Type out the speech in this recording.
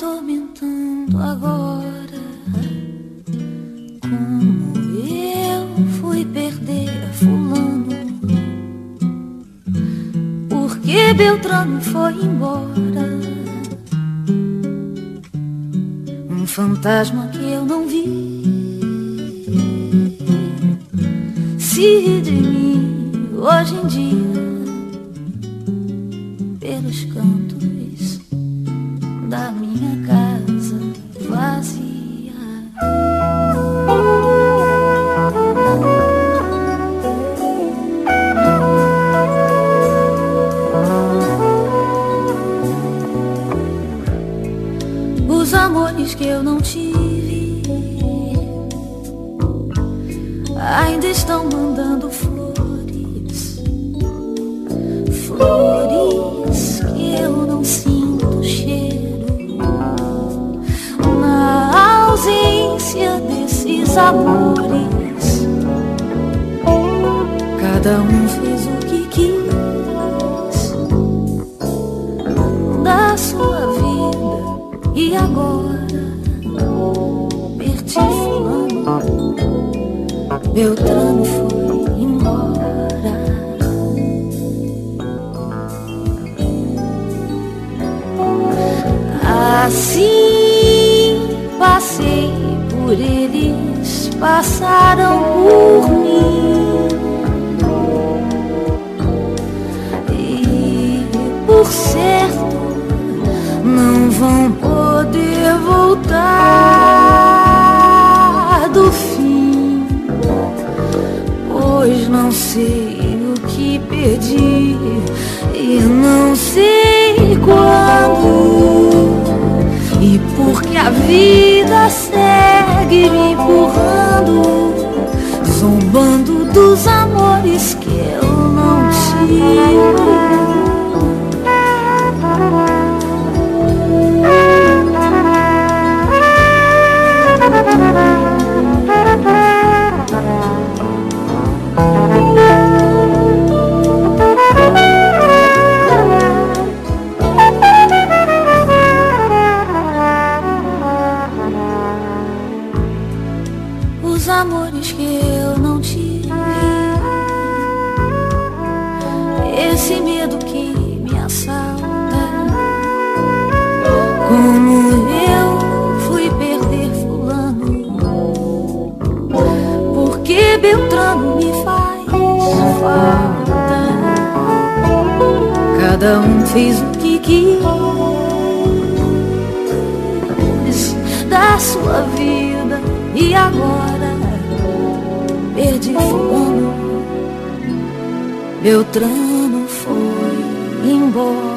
atormentando agora. Como eu fui perder fulano, porque Beltrano foi embora. Um fantasma que eu não vi se de mim hoje em dia pelos cantos da minha casa vazia. Os amores que eu não tive ainda estão mandando flores, flores que eu não sinto cheiro. Na ausência desses amores, cada um fez o que quis da sua vida. E agora perdi fulano, Beltrano foi embora. Assim passei por eles, passaram por mim, e por certo não vão poder voltar do fim, pois não sei o que perdi e não sei quando, e porque a vida segue me empurrando, zombando dos amores que eu não tive. Os amores que eu não tive, esse medo que me assalta, como eu fui perder fulano, porque Beltrano me faz falta. Cada um fez o que quis da sua vida, e agora perdi fulano, Beltrano foi embora.